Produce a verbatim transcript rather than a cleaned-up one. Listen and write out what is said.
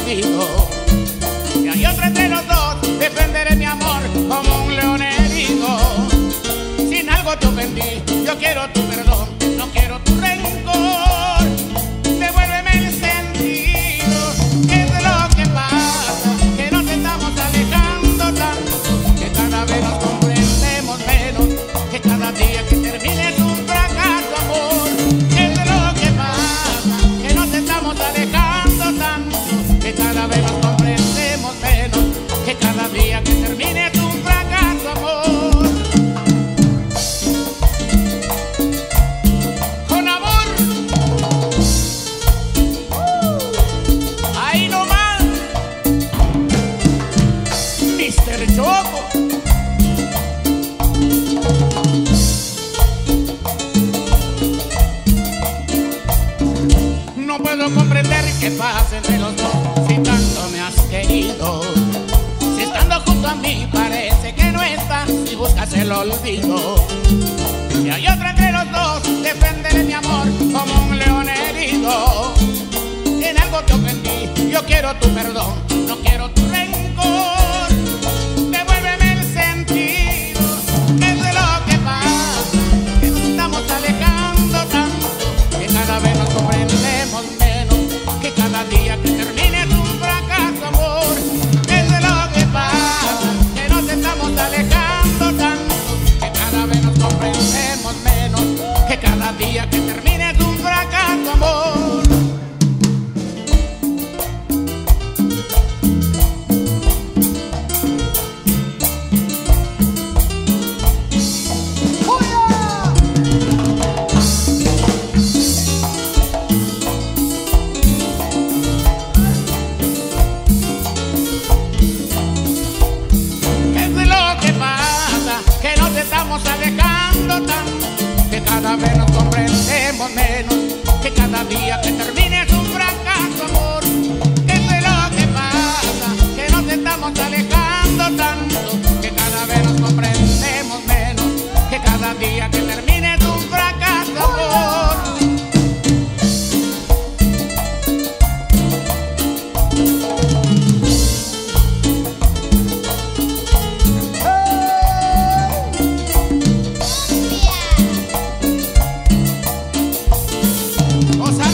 olvido. Y hay otra entre los dos, defenderé mi amor como un león herido. Si en algo te ofendí, yo quiero tu perdón, no quiero tu rencor. Devuélveme el sentido, ¿qué es lo que pasa? Que nos estamos alejando tanto, que cada vez nos comprendemos menos, que cada día que termine es un fracaso, amor. ¿Qué es lo que pasa? Que nos estamos alejando tanto, que cada vez nos comprendemos menos, que cada día que termine es un fracaso, amor. Con amor, ahí nomás, mister Choco. No puedo comprender qué pasa entre los dos, si tanto me has querido. Si estando junto a mí parece que no estás, si buscas el olvido. Y hay otra entre los dos, defenderé mi amor como un león herido. En algo te ofendí, yo quiero tu perdón, no quiero tu rencor. Devuélveme el sentido, ¿qué es lo que pasa? Que nos estamos alejando tanto, que cada vez nos comprendemos menos, que cada día que termine es un fracaso, amor. ¿Qué es lo que pasa? Que nos estamos alejando tanto, que cada vez nos comprendemos menos, que cada día que termine es un fracaso, amor. Estamos alejando tanto, que cada vez nos comprendemos menos, que cada día que termine es un fracaso, amor. ¿Qué es lo que pasa? Que nos estamos alejando tanto, que cada vez nos comprendemos menos, que cada día que termine es un fracaso, amor. O sea,